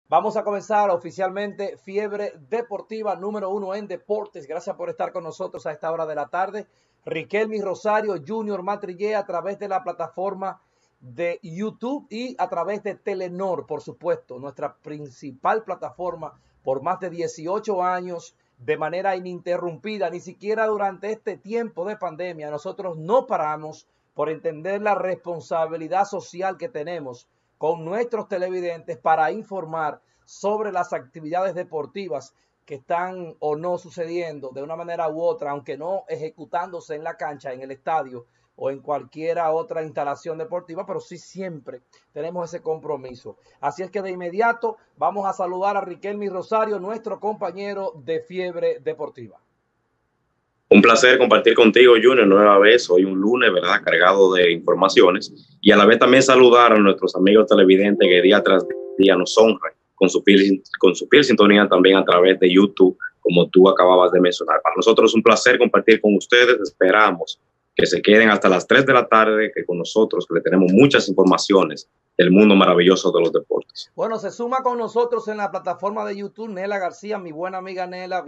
Vamos a comenzar oficialmente Fiebre Deportiva número 1 en deportes. Gracias por estar con nosotros a esta hora de la tarde. Riquelme Rosario, Junior Matrillé a través de la plataforma de YouTube y a través de Telenor, por supuesto, nuestra principal plataforma por más de 18 años de manera ininterrumpida, ni siquiera durante este tiempo de pandemia. Nosotros no paramos por entender la responsabilidad social que tenemos con nuestros televidentes para informar sobre las actividades deportivas que están o no sucediendo de una manera u otra, aunque no ejecutándose en la cancha, en el estadio o en cualquier otra instalación deportiva, pero sí siempre tenemos ese compromiso. Así es que de inmediato vamos a saludar a Riquelme Rosario, nuestro compañero de Fiebre Deportiva. Un placer compartir contigo, Junior, nueva vez. Hoy un lunes, ¿verdad? Cargado de informaciones. Y a la vez también saludar a nuestros amigos televidentes que día tras día nos honran con su fiel sintonía también a través de YouTube, como tú acababas de mencionar. Para nosotros es un placer compartir con ustedes. Esperamos que se queden hasta las 3 de la tarde que con nosotros, que le tenemos muchas informaciones del mundo maravilloso de los deportes. Bueno, se suma con nosotros en la plataforma de YouTube Nela García, mi buena amiga Nela,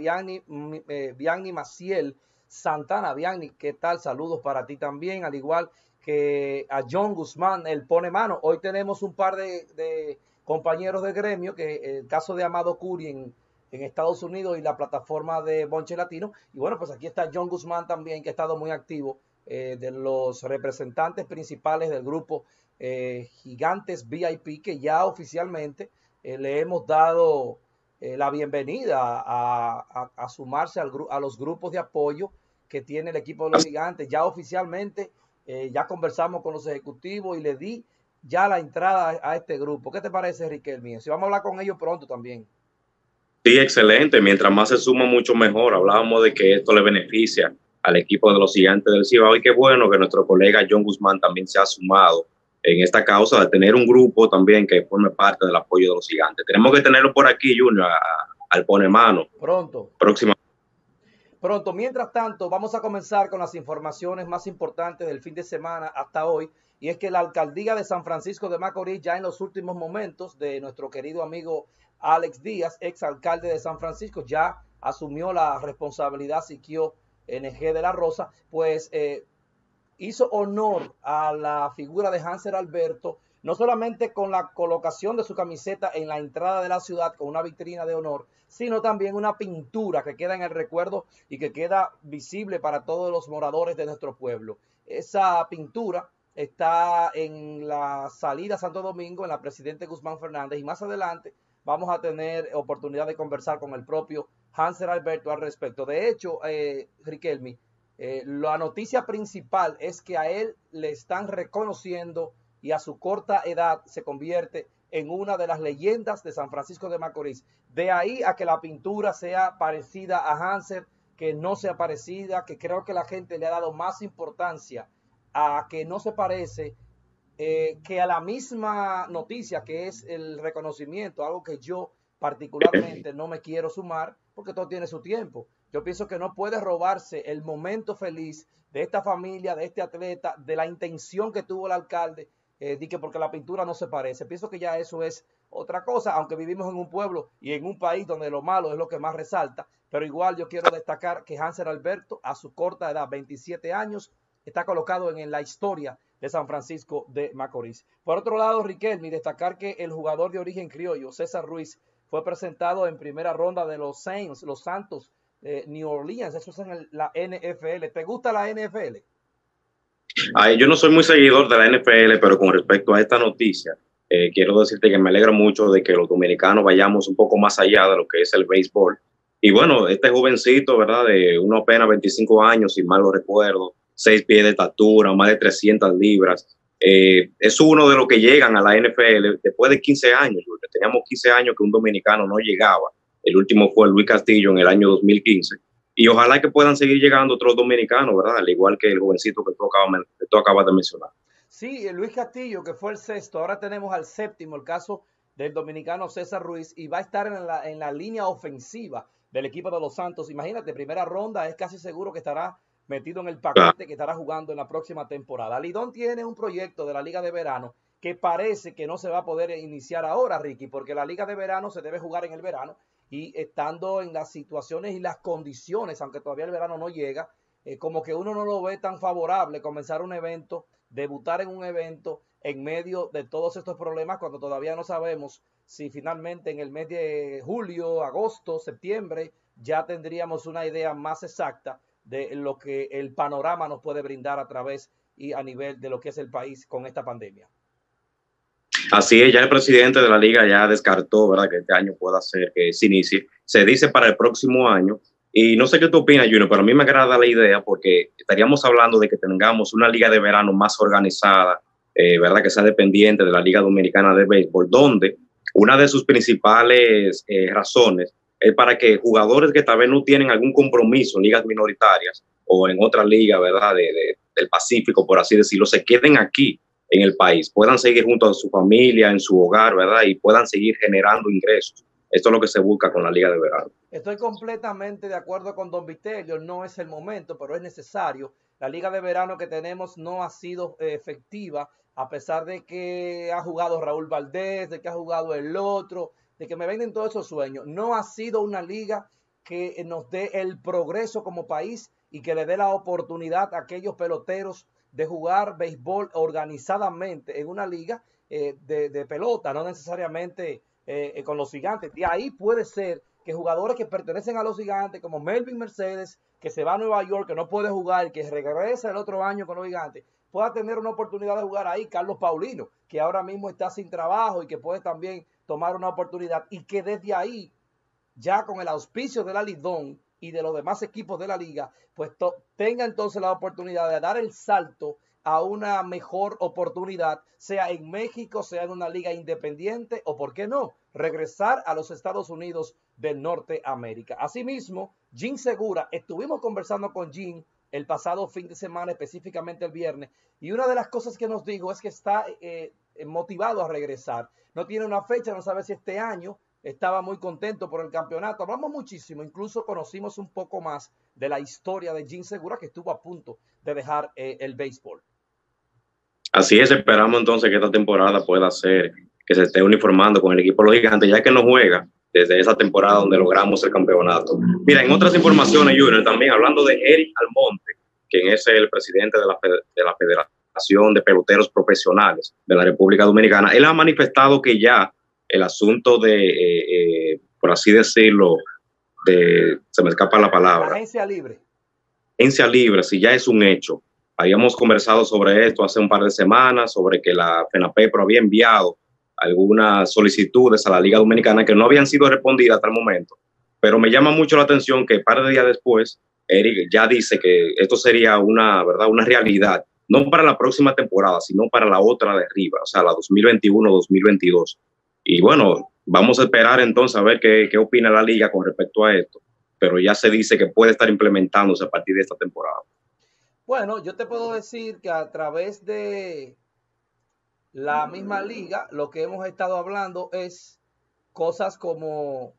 Bianni Maciel Santana. Bianni, ¿qué tal? Saludos para ti también, al igual que a John Guzmán, el pone mano. Hoy tenemos un par de compañeros de gremio, que el caso de Amado Curi en Estados Unidos y la plataforma de Bonche Latino. Y bueno, pues aquí está John Guzmán también, que ha estado muy activo, de los representantes principales del grupo Gigantes VIP, que ya oficialmente le hemos dado la bienvenida a sumarse a los grupos de apoyo que tiene el equipo de los Gigantes. Ya oficialmente, ya conversamos con los ejecutivos y le di ya la entrada a este grupo. ¿Qué te parece, Riquelme? Si vamos a hablar con ellos pronto también. Sí, excelente. Mientras más se suma, mucho mejor. Hablábamos de que esto le beneficia al equipo de los Gigantes del Cibao y qué bueno que nuestro colega John Guzmán también se ha sumado en esta causa de tener un grupo también que forme parte del apoyo de los Gigantes. Tenemos que tenerlo por aquí, Junior, al pone mano. Pronto. Próxima. Pronto. Mientras tanto, vamos a comenzar con las informaciones más importantes del fin de semana hasta hoy. Y es que la alcaldía de San Francisco de Macorís, ya en los últimos momentos de nuestro querido amigo Alex Díaz, ex alcalde de San Francisco, ya asumió la responsabilidad Siquio NG de la Rosa, pues hizo honor a la figura de Hanser Alberto, no solamente con la colocación de su camiseta en la entrada de la ciudad con una vitrina de honor, sino también una pintura que queda en el recuerdo y que queda visible para todos los moradores de nuestro pueblo. Esa pintura está en la salida a Santo Domingo, en la Presidente Guzmán Fernández, y más adelante vamos a tener oportunidad de conversar con el propio Hanser Alberto al respecto. De hecho, Riquelme, la noticia principal es que a él le están reconociendo y a su corta edad se convierte en una de las leyendas de San Francisco de Macorís. De ahí a que la pintura sea parecida a Hanser, que no sea parecida, que creo que la gente le ha dado más importancia a que no se parece, que a la misma noticia que es el reconocimiento, algo que yo particularmente no me quiero sumar porque todo tiene su tiempo. Yo pienso que no puede robarse el momento feliz de esta familia, de este atleta, de la intención que tuvo el alcalde, de que porque la pintura no se parece. Pienso que ya eso es otra cosa, aunque vivimos en un pueblo y en un país donde lo malo es lo que más resalta, pero igual yo quiero destacar que Hanser Alberto, a su corta edad, 27 años, está colocado en la historia de San Francisco de Macorís. Por otro lado, Riquelme, destacar que el jugador de origen criollo, César Ruiz, fue presentado en primera ronda de los Saints, los Santos de New Orleans. Eso es en la NFL. ¿Te gusta la NFL? Ay, yo no soy muy seguidor de la NFL, pero con respecto a esta noticia, quiero decirte que me alegra mucho de que los dominicanos vayamos un poco más allá de lo que es el béisbol. Y bueno, este jovencito, ¿verdad? De unos apenas 25 años, si mal lo recuerdo, 6 pies de estatura, más de 300 libras. Es uno de los que llegan a la NFL después de 15 años. Teníamos 15 años que un dominicano no llegaba. El último fue Luis Castillo en el año 2015. Y ojalá que puedan seguir llegando otros dominicanos, ¿verdad? Al igual que el jovencito que tú acabas de mencionar. Sí, Luis Castillo, que fue el sexto. Ahora tenemos al séptimo, el caso del dominicano César Ruiz, y va a estar en la línea ofensiva del equipo de los Santos. Imagínate, primera ronda, es casi seguro que estará metido en el Claro. paquete que estará jugando en la próxima temporada. Lidón tiene un proyecto de la Liga de Verano que parece que no se va a poder iniciar ahora, Ricky, porque la liga de verano se debe jugar en el verano y estando en las situaciones y las condiciones, aunque todavía el verano no llega, como que uno no lo ve tan favorable comenzar un evento, debutar en un evento en medio de todos estos problemas cuando todavía no sabemos si finalmente en el mes de julio, agosto, septiembre ya tendríamos una idea más exacta de lo que el panorama nos puede brindar a través y a nivel de lo que es el país con esta pandemia. Así es, ya el presidente de la liga ya descartó, ¿verdad?, que este año pueda ser que se inicie. Se dice para el próximo año. Y no sé qué tú opinas, Junior, pero a mí me agrada la idea porque estaríamos hablando de que tengamos una liga de verano más organizada, ¿verdad?, que sea dependiente de la Liga Dominicana de Béisbol, donde una de sus principales razones es para que jugadores que tal vez no tienen algún compromiso en ligas minoritarias o en otra liga, ¿verdad?, del Pacífico, por así decirlo, se queden aquí en el país, puedan seguir junto a su familia, en su hogar, ¿verdad? Y puedan seguir generando ingresos. Esto es lo que se busca con la Liga de Verano. Estoy completamente de acuerdo con Don Vitelio, no es el momento, pero es necesario. La liga de verano que tenemos no ha sido efectiva, a pesar de que ha jugado Raúl Valdés, de que ha jugado el otro, de que me venden todos esos sueños. No ha sido una liga que nos dé el progreso como país y que le dé la oportunidad a aquellos peloteros de jugar béisbol organizadamente en una liga de pelota, no necesariamente con los gigantes. De ahí puede ser que jugadores que pertenecen a los gigantes, como Melvin Mercedes, que se va a Nueva York, que no puede jugar, que regresa el otro año con los gigantes, pueda tener una oportunidad de jugar ahí. Carlos Paulino, que ahora mismo está sin trabajo y que puede también tomar una oportunidad, y que desde ahí, ya con el auspicio de la Lidón y de los demás equipos de la liga, pues tenga entonces la oportunidad de dar el salto a una mejor oportunidad, sea en México, sea en una liga independiente o, ¿por qué no?, regresar a los Estados Unidos de Norteamérica. Asimismo, Jean Segura, estuvimos conversando con Jean el pasado fin de semana, específicamente el viernes, y una de las cosas que nos dijo es que está motivado a regresar. No tiene una fecha, no sabe si este año. Estaba muy contento por el campeonato. Hablamos muchísimo, incluso conocimos un poco más de la historia de Jean Segura, que estuvo a punto de dejar el béisbol. Así es, esperamos entonces que esta temporada pueda ser que se esté uniformando con el equipo de los gigantes, ya que no juega desde esa temporada donde logramos el campeonato. Mira, en otras informaciones, Junior, también hablando de Eric Almonte, quien es el presidente de la Federación de Peloteros Profesionales de la República Dominicana, él ha manifestado que ya el asunto de, por así decirlo, se me escapa la palabra. La agencia libre. Agencia libre, si ya es un hecho. Habíamos conversado sobre esto hace un par de semanas, sobre que la FENAPEPRO había enviado algunas solicitudes a la Liga Dominicana que no habían sido respondidas hasta el momento. Pero me llama mucho la atención que un par de días después, Eric ya dice que esto sería una realidad, no para la próxima temporada, sino para la otra de arriba, o sea, la 2021-2022. Y bueno, vamos a esperar entonces a ver qué opina la Liga con respecto a esto. Pero ya se dice que puede estar implementándose a partir de esta temporada. Bueno, yo te puedo decir que a través de la misma liga, lo que hemos estado hablando es cosas como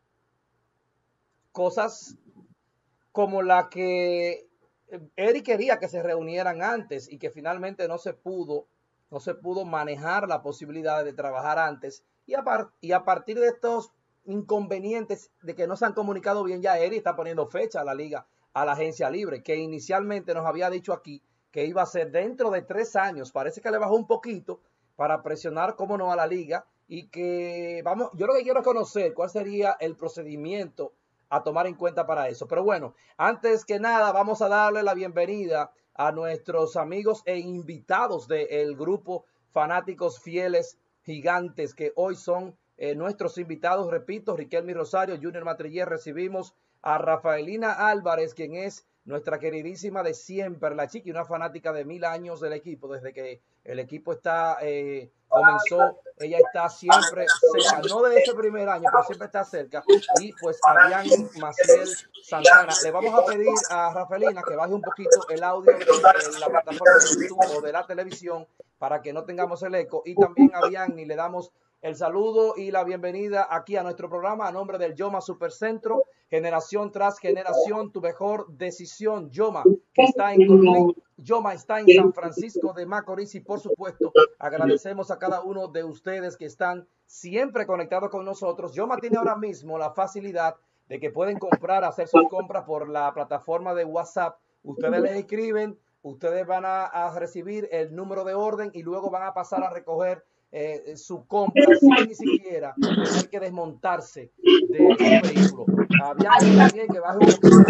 la que Eric quería que se reunieran antes y que finalmente no se pudo manejar la posibilidad de trabajar antes, y a partir de estos inconvenientes de que no se han comunicado bien, ya Eric está poniendo fecha a la liga, a la agencia libre, que inicialmente nos había dicho aquí que iba a ser dentro de 3 años. Parece que le bajó un poquito para presionar, cómo no, a la liga, y que vamos, yo lo que quiero es conocer cuál sería el procedimiento a tomar en cuenta para eso. Pero bueno, antes que nada, vamos a darle la bienvenida a nuestros amigos e invitados del grupo Fanáticos Fieles Gigantes, que hoy son nuestros invitados. Repito, Riquelme Rosario, Junior Matriller. Recibimos a Rafaelina Álvarez, quien es nuestra queridísima de siempre, la chiqui, una fanática de 1000 años del equipo. Desde que el equipo comenzó, ella está siempre cerca, no de ese primer año, pero siempre está cerca. Y pues Ariani Maciel Santana. Le vamos a pedir a Rafaelina que baje un poquito el audio de la plataforma de YouTube o de la televisión para que no tengamos el eco. Y también a Ariani le damos el saludo y la bienvenida aquí a nuestro programa a nombre del Yoma Supercentro, generación tras generación, tu mejor decisión. Yoma, que está en Yoma está en San Francisco de Macorís, y por supuesto agradecemos a cada uno de ustedes que están siempre conectados con nosotros. Yoma tiene ahora mismo la facilidad de que pueden hacer sus compras por la plataforma de WhatsApp. Ustedes les escriben, ustedes van a recibir el número de orden y luego van a pasar a recoger su compra sin ni siquiera tener que desmontarse de su vehículo. Había también que baje un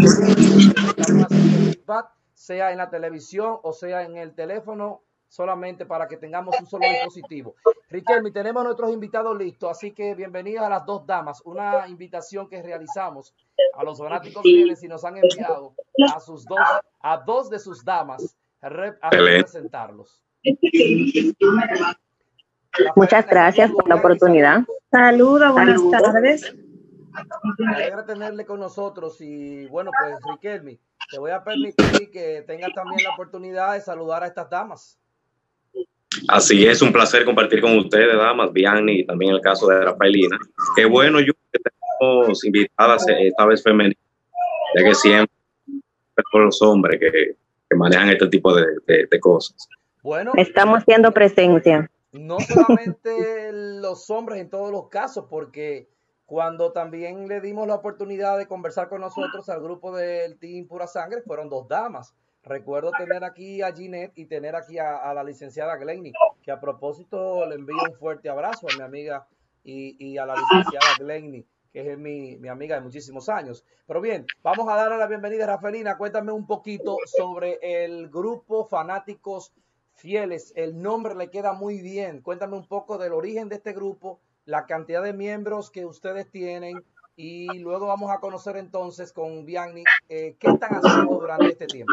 poquito, sea en la televisión o sea en el teléfono, solamente para que tengamos un solo dispositivo. Riquelme, tenemos nuestros invitados listos, así que bienvenidas a las dos damas. Una invitación que realizamos a los fanáticos fieles y nos han enviado a dos de sus damas a representarlos. Muchas gracias por la oportunidad. Saludos, buenas tardes. Me alegra tenerle con nosotros y bueno, pues Riquelme, te voy a permitir que tengas también la oportunidad de saludar a estas damas. Así es, un placer compartir con ustedes, damas, Vianney, y también el caso de Rafaelina. Qué bueno, yo que tenemos invitadas esta vez femeninas, ya que siempre por los hombres que manejan este tipo de cosas. Bueno, estamos haciendo presencia. No solamente los hombres en todos los casos, porque cuando también le dimos la oportunidad de conversar con nosotros al grupo del Team Pura Sangre, fueron dos damas. Recuerdo tener aquí a Ginette y tener aquí a la licenciada Glenny, que a propósito le envío un fuerte abrazo a mi amiga y a la licenciada Glenny, que es mi amiga de muchísimos años. Pero bien, vamos a darle la bienvenida a Rafaelina. Cuéntame un poquito sobre el grupo Fanáticos Fieles. El nombre le queda muy bien. Cuéntame un poco del origen de este grupo, la cantidad de miembros que ustedes tienen, y luego vamos a conocer entonces con Vianney qué están haciendo durante este tiempo.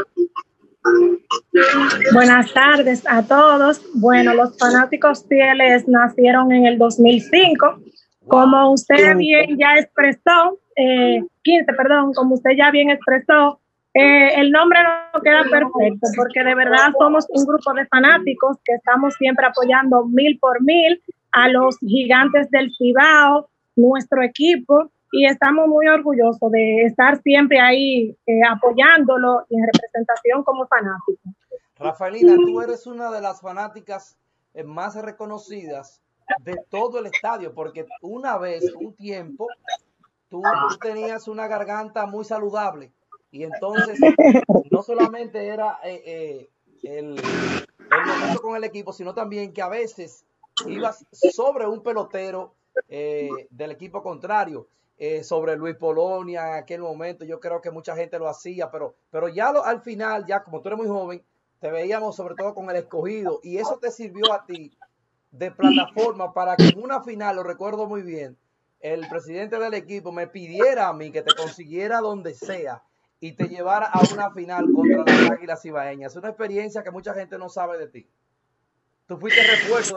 Buenas tardes a todos. Bueno, los Fanáticos Fieles nacieron en el 2005. Como usted bien ya expresó, 15, perdón, como usted ya bien expresó, el nombre no queda perfecto, porque de verdad somos un grupo de fanáticos que estamos siempre apoyando 1000 por 1000 a los Gigantes del Cibao, nuestro equipo, y estamos muy orgullosos de estar siempre ahí apoyándolo y en representación como fanáticos. Rafaelina, tú eres una de las fanáticas más reconocidas de todo el estadio, porque una vez, un tiempo, tú tenías una garganta muy saludable, y entonces no solamente era el momento con el equipo, sino también que a veces ibas sobre un pelotero del equipo contrario, sobre Luis Polonia en aquel momento. Yo creo que mucha gente lo hacía, pero ya al final, ya como tú eres muy joven, te veíamos sobre todo con el Escogido, y eso te sirvió a ti de plataforma para que en una final, lo recuerdo muy bien, el presidente del equipo me pidiera a mí que te consiguiera donde sea y te llevara a una final contra las Águilas Cibaeñas. Es una experiencia que mucha gente no sabe de ti. Tú fuiste refuerzo.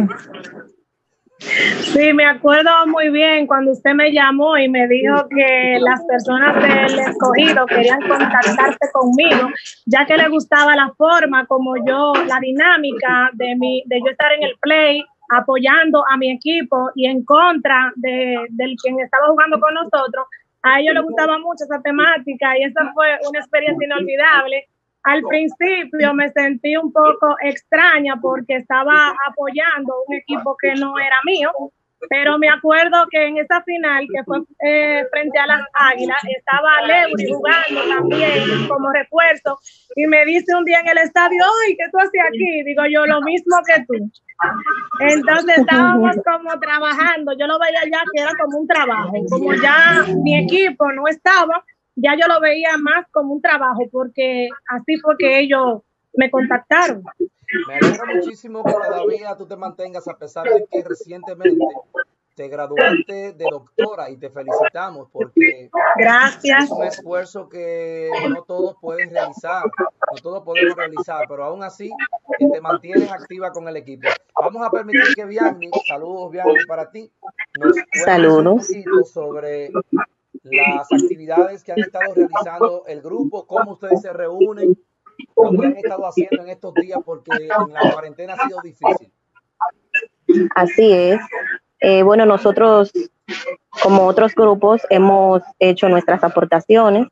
Sí, me acuerdo muy bien cuando usted me llamó y me dijo que las personas del Escogido querían contactarse conmigo, ya que le gustaba la forma como yo, la dinámica de yo estar en el play, apoyando a mi equipo y en contra del quien estaba jugando con nosotros. A ellos les gustaba mucho esa temática y esa fue una experiencia inolvidable. Al principio me sentí un poco extraña porque estaba apoyando un equipo que no era mío, pero me acuerdo que en esa final que fue frente a las Águilas, estaba Leury jugando también como refuerzo y me dice un día en el estadio, ¡ay, qué tú haces aquí! Digo yo, lo mismo que tú. Entonces estábamos como trabajando, yo lo veía ya que era como un trabajo, como ya mi equipo no estaba, ya yo lo veía más como un trabajo, porque así fue que ellos me contactaron. Me alegra muchísimo que todavía tú te mantengas, a pesar de que recientemente te graduaste de doctora, y te felicitamos porque gracias. Es un esfuerzo que no todos pueden realizar, no todos podemos realizar, pero aún así te mantienes activa con el equipo. Vamos a permitir que Vianney, saludos Vianney para ti, nos cuente un poquito sobre las actividades que han estado realizando el grupo, cómo ustedes se reúnen, lo que han estado haciendo en estos días, porque en la cuarentena ha sido difícil. Así es. Bueno, nosotros como otros grupos, hemos hecho nuestras aportaciones.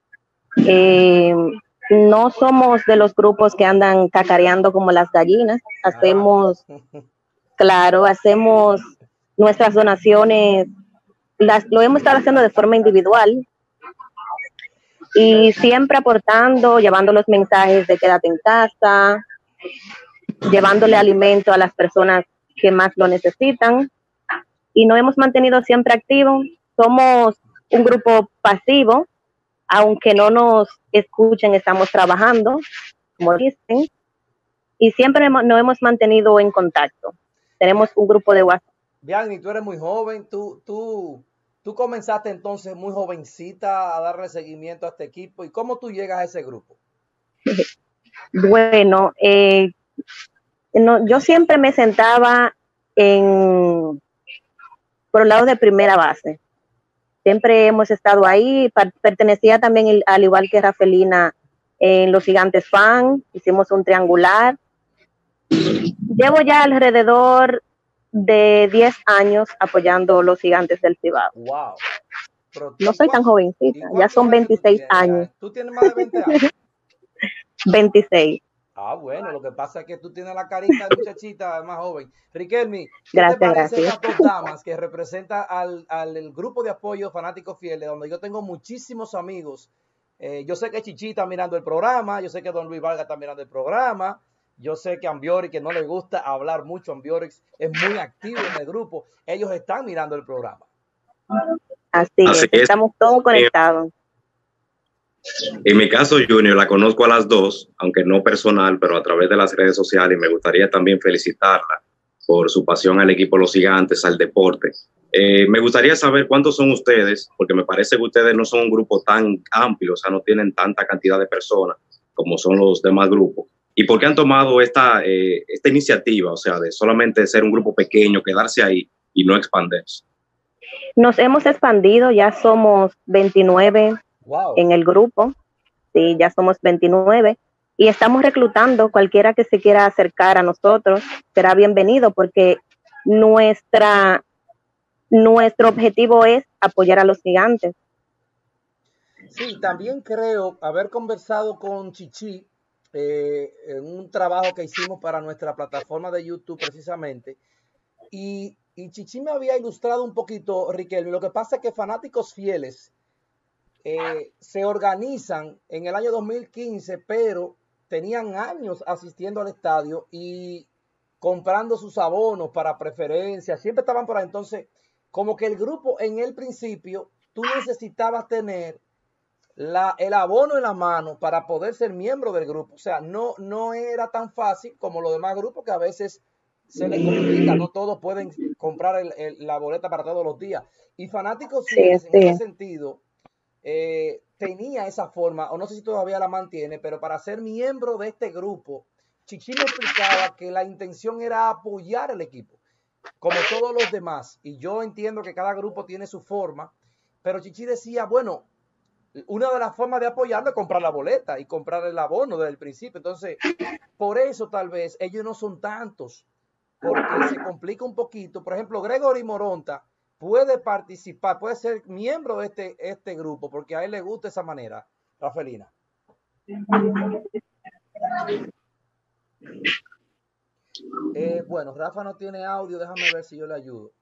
No somos de los grupos que andan cacareando como las gallinas. Hacemos, claro, hacemos nuestras donaciones, lo hemos estado haciendo de forma individual y siempre aportando, llevando los mensajes de quédate en casa, llevándole alimento a las personas que más lo necesitan, y nos hemos mantenido siempre activos. Somos un grupo pasivo, aunque no nos escuchen, estamos trabajando, como dicen, y siempre nos hemos mantenido en contacto. Tenemos un grupo de WhatsApp. Bianni, tú eres muy joven, tú comenzaste entonces muy jovencita a darle seguimiento a este equipo. ¿Y cómo tú llegas a ese grupo? Bueno, yo siempre me sentaba por el lado de primera base. Siempre hemos estado ahí. Pertenecía también, al igual que Rafelina, en los Gigantes Fan. Hicimos un triangular. Llevo ya alrededor de 10 años apoyando los Gigantes del Cibao. Wow. No soy tan jovencita, ya son 26 años. ¿Tú tienes más de 20 años? 26. Ah, bueno, lo que pasa es que tú tienes la carita de muchachita más joven. Riquelme, gracias, ¿qué te parece estas dos damas que representan al grupo de apoyo Fanáticos Fieles, donde yo tengo muchísimos amigos? Yo sé que Chichi está mirando el programa, yo sé que Don Luis Vargas está mirando el programa, yo sé que Ambiorix, que no le gusta hablar mucho, Ambiorix es muy activo en el grupo, ellos están mirando el programa. Así es, estamos todos conectados. En mi caso, Junior, la conozco a las dos, aunque no personal, pero a través de las redes sociales, y me gustaría también felicitarla por su pasión al equipo Los Gigantes, al deporte. Me gustaría saber cuántos son ustedes, porque me parece que ustedes no son un grupo tan amplio, o sea, no tienen tanta cantidad de personas como son los demás grupos. ¿Y por qué han tomado esta iniciativa, o sea, de solamente ser un grupo pequeño, quedarse ahí y no expandirse? Nos hemos expandido, ya somos 29. Wow. En el grupo, sí, ya somos 29 y estamos reclutando. Cualquiera que se quiera acercar a nosotros será bienvenido, porque nuestro objetivo es apoyar a los Gigantes. Sí, también creo haber conversado con Chichi en un trabajo que hicimos para nuestra plataforma de YouTube precisamente, y Chichi me había ilustrado un poquito, Riquelme. Lo que pasa es que Fanáticos Fieles se organizan en el año 2015, pero tenían años asistiendo al estadio y comprando sus abonos para preferencia, siempre estaban por ahí. Entonces, como que el grupo en el principio, tú necesitabas tener el abono en la mano para poder ser miembro del grupo. O sea, no era tan fácil como los demás grupos, que a veces se les complica, no todos pueden comprar la boleta para todos los días. Y Fanáticos Fieles, en ese sentido, tenía esa forma, o no sé si todavía la mantiene, pero para ser miembro de este grupo, Chichi me explicaba que la intención era apoyar al equipo, como todos los demás. Y yo entiendo que cada grupo tiene su forma, pero Chichi decía, bueno, una de las formas de apoyarlo es comprar la boleta y comprar el abono desde el principio. Entonces, por eso tal vez ellos no son tantos, porque se complica un poquito. Por ejemplo, Gregory Moronta puede participar, puede ser miembro de este grupo, porque a él le gusta esa manera. Rafelina. Bueno, Rafa no tiene audio, déjame ver si yo le ayudo.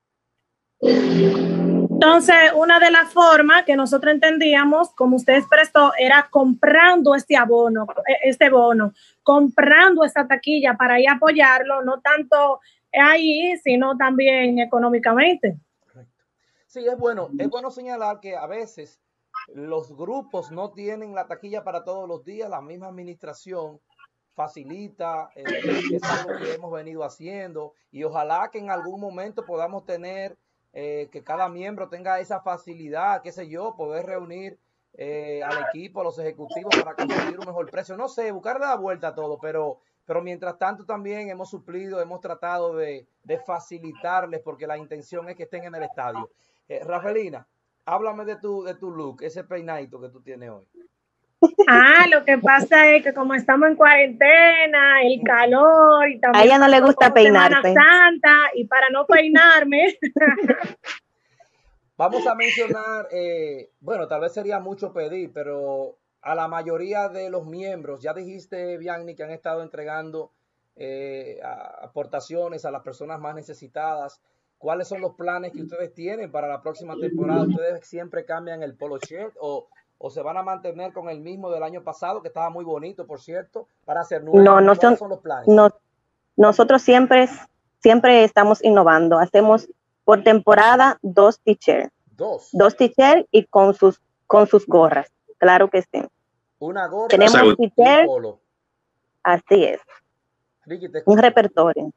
Entonces, una de las formas que nosotros entendíamos, como usted expresó, era comprando este bono, comprando esta taquilla para ir a apoyarlo, no tanto ahí, sino también económicamente. Sí, es bueno señalar que a veces los grupos no tienen la taquilla para todos los días. La misma administración facilita, es algo que hemos venido haciendo, y ojalá que en algún momento podamos tener que cada miembro tenga esa facilidad, qué sé yo, poder reunir al equipo, a los ejecutivos, para conseguir un mejor precio. No sé, buscar la vuelta a todo, pero mientras tanto también hemos suplido, hemos tratado de facilitarles, porque la intención es que estén en el estadio. Rafelina, háblame de tu look, ese peinadito que tú tienes hoy. Lo que pasa es que como estamos en cuarentena, el calor, y también a ella no le gusta peinarse. Semana Santa, y para no peinarme. Vamos a mencionar, bueno, tal vez sería mucho pedir, pero a la mayoría de los miembros, ya dijiste, Bianni, que han estado entregando aportaciones a las personas más necesitadas. ¿Cuáles son los planes que ustedes tienen para la próxima temporada? ¿Ustedes siempre cambian el polo shirt o se van a mantener con el mismo del año pasado, que estaba muy bonito, por cierto, para hacer nuevos? ¿Cuáles son los planes? Nosotros siempre estamos innovando. Hacemos por temporada 2 t-shirts. Dos t-shirts y con sus gorras. Claro que sí. Una gorra. Tenemos t-shirt. Así es. Ricky, un repertorio.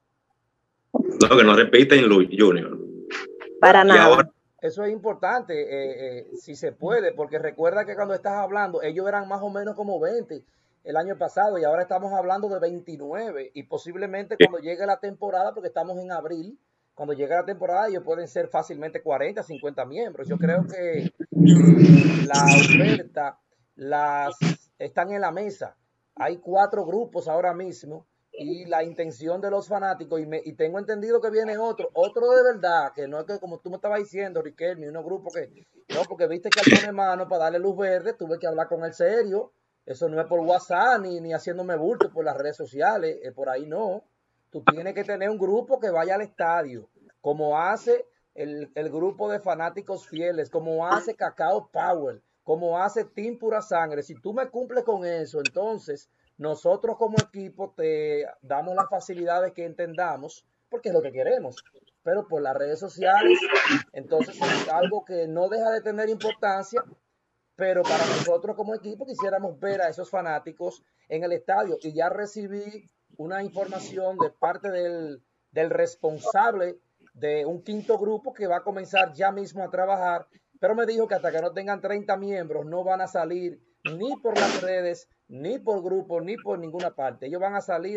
No, que no repiten, Junior. Para nada. Ahora, eso es importante, si se puede, porque recuerda que cuando estás hablando, ellos eran más o menos como 20 el año pasado y ahora estamos hablando de 29 y posiblemente cuando llegue la temporada, porque estamos en abril, cuando llegue la temporada ellos pueden ser fácilmente 40, 50 miembros. Yo creo que la oferta están en la mesa. Hay 4 grupos ahora mismo y la intención de los fanáticos, y tengo entendido que viene otro de verdad, que no es que como tú me estabas diciendo, Riquelme, unos grupos que, no, porque viste que al poner mano para darle luz verde, tuve que hablar con él serio, eso no es por WhatsApp, ni haciéndome bulto por las redes sociales, por ahí no, tú tienes que tener un grupo que vaya al estadio, como hace el grupo de fanáticos fieles, como hace Cacao Power, como hace Team Pura Sangre. Si tú me cumples con eso, entonces nosotros como equipo te damos las facilidades que entendamos, porque es lo que queremos. Pero por las redes sociales, entonces es algo que no deja de tener importancia, pero para nosotros como equipo quisiéramos ver a esos fanáticos en el estadio. Y ya recibí una información de parte del responsable de un 5º grupo que va a comenzar ya mismo a trabajar, pero me dijo que hasta que no tengan 30 miembros no van a salir ni por las redes, ni por grupo, ni por ninguna parte. Ellos van a salir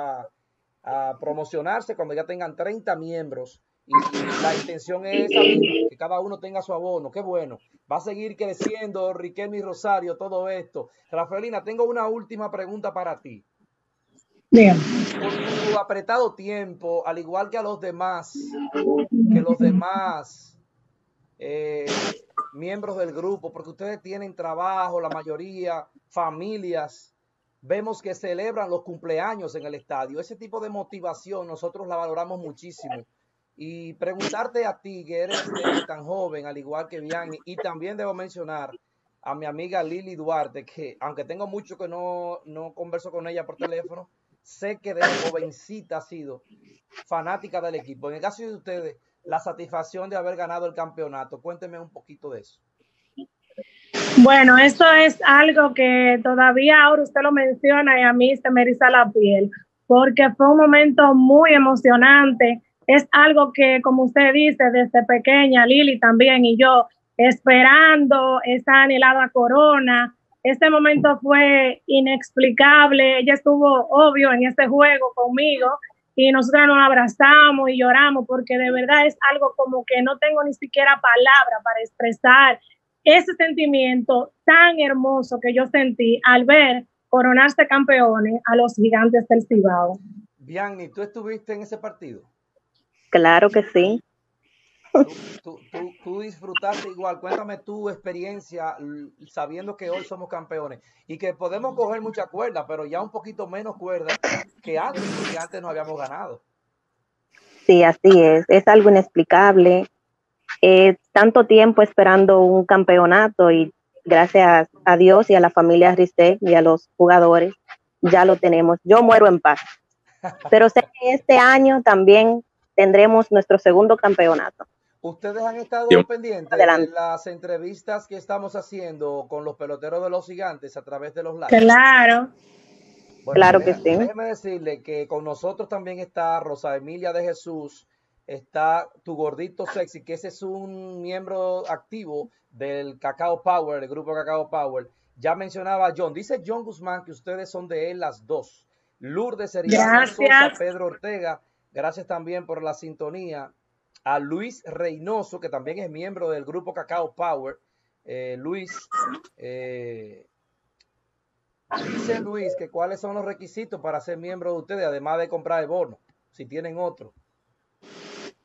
a promocionarse cuando ya tengan 30 miembros y la intención es esa misma, que cada uno tenga su abono. Qué bueno. Va a seguir creciendo, Riquelme y Rosario, todo esto. Rafaelina, tengo una última pregunta para ti. Bien. Por tu apretado tiempo, al igual que a los demás, miembros del grupo, porque ustedes tienen trabajo, la mayoría, familias, vemos que celebran los cumpleaños en el estadio. Ese tipo de motivación nosotros la valoramos muchísimo. Y preguntarte a ti, que eres tan joven, al igual que Bianni, y también debo mencionar a mi amiga Lili Duarte, que aunque tengo mucho que no converso con ella por teléfono, sé que desde jovencita ha sido fanática del equipo. En el caso de ustedes, la satisfacción de haber ganado el campeonato, cuénteme un poquito de eso. Bueno, eso es algo que todavía ahora usted lo menciona y a mí se me eriza la piel, porque fue un momento muy emocionante. Es algo que, como usted dice, desde pequeña, Lili también y yo, esperando esa anhelada corona. Este momento fue inexplicable. Ella estuvo, obvio, en este juego conmigo y nosotros nos abrazamos y lloramos porque de verdad es algo como que no tengo ni siquiera palabra para expresar ese sentimiento tan hermoso que yo sentí al ver coronarse campeones a los Gigantes del Cibao. Bianni, ¿tú estuviste en ese partido? Claro que sí. Tú disfrutaste igual. Cuéntame tu experiencia sabiendo que hoy somos campeones y que podemos coger mucha cuerda, pero ya un poquito menos cuerda que antes, porque antes no habíamos ganado. Sí, así es algo inexplicable. Tanto tiempo esperando un campeonato y gracias a Dios y a la familia Risset y a los jugadores ya lo tenemos. Yo muero en paz. Pero sé que este año también tendremos nuestro segundo campeonato. ¿Ustedes han estado pendientes de las entrevistas que estamos haciendo con los peloteros de los Gigantes a través de los lives? Claro. Bueno, claro que sí. Déjeme decirle que con nosotros también está Rosa Emilia de Jesús, está Tu Gordito Sexy, que ese es un miembro activo del Cacao Power, el grupo Cacao Power. Ya mencionaba a John. Dice John Guzmán que ustedes son de él las dos. Lourdes Seriano Sosa, Pedro Ortega, gracias también por la sintonía. A Luis Reynoso, que también es miembro del grupo Cacao Power. Luis, dice Luis que cuáles son los requisitos para ser miembro de ustedes, además de comprar el bono, si tienen otro.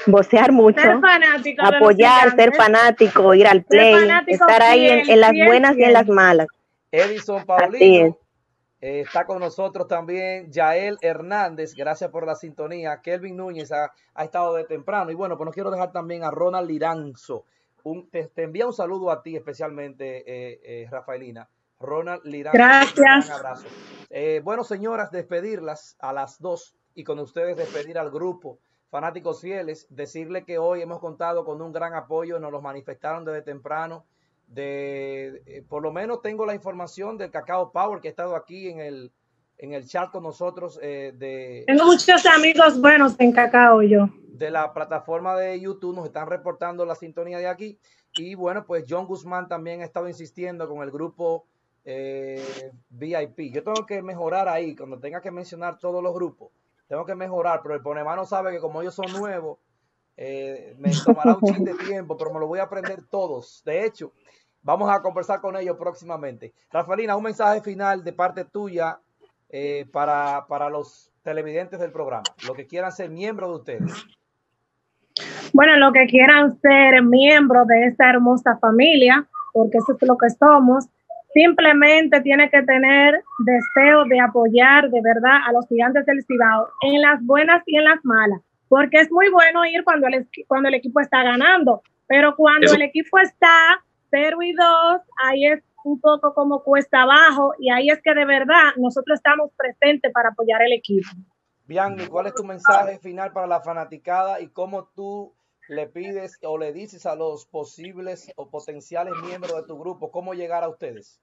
vocear mucho, Ser fanático de los apoyar, ser gigantes. fanático, ir al play, fanático estar ahí fiel, en las fiel, buenas y en las fiel. malas. Edison Así es. Paulino, está con nosotros también Yael Hernández, gracias por la sintonía. Kelvin Núñez ha estado de temprano. Y bueno, pues no quiero dejar también a Ronald Liranzo. Te envía un saludo a ti especialmente, Rafaelina. Ronald Liranzo, Gracias. un gran abrazo. Bueno, señoras, despedirlas a las 2 y con ustedes despedir al grupo Fanáticos Fieles, decirle que hoy hemos contado con un gran apoyo, nos lo manifestaron desde temprano. Por lo menos tengo la información del Cacao Power que ha estado aquí en el chat con nosotros Tengo muchos amigos buenos en Cacao yo. De la plataforma de YouTube, nos están reportando la sintonía de aquí. Y bueno, pues John Guzmán también ha estado insistiendo con el grupo VIP. Yo tengo que mejorar ahí, cuando tenga que mencionar todos los grupos, tengo que mejorar, pero el Ponemano sabe que como ellos son nuevos, me tomará un chin de tiempo, pero me lo voy a aprender todos. De hecho, vamos a conversar con ellos próximamente. Rafaelina, un mensaje final de parte tuya para los televidentes del programa, los que quieran ser miembros de ustedes. Bueno, los que quieran ser miembros de esta hermosa familia, porque eso es lo que somos, simplemente tiene que tener deseo de apoyar de verdad a los Gigantes del Cibao en las buenas y en las malas, porque es muy bueno ir cuando el equipo está ganando, pero cuando el equipo está 0-2, ahí es un poco como cuesta abajo, y ahí es que de verdad nosotros estamos presentes para apoyar el equipo. Bianni, ¿cuál es tu mensaje final para la fanaticada y cómo tú le pides o le dices a los posibles o potenciales miembros de tu grupo cómo llegar a ustedes?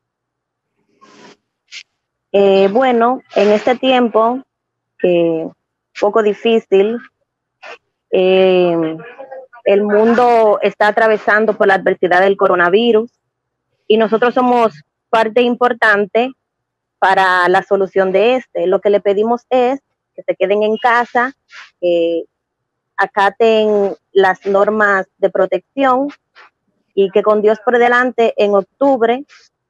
Bueno, en este tiempo poco difícil, el mundo está atravesando por la adversidad del coronavirus y nosotros somos parte importante para la solución de este. Lo que le pedimos es que se queden en casa, acaten las normas de protección y que con Dios por delante en octubre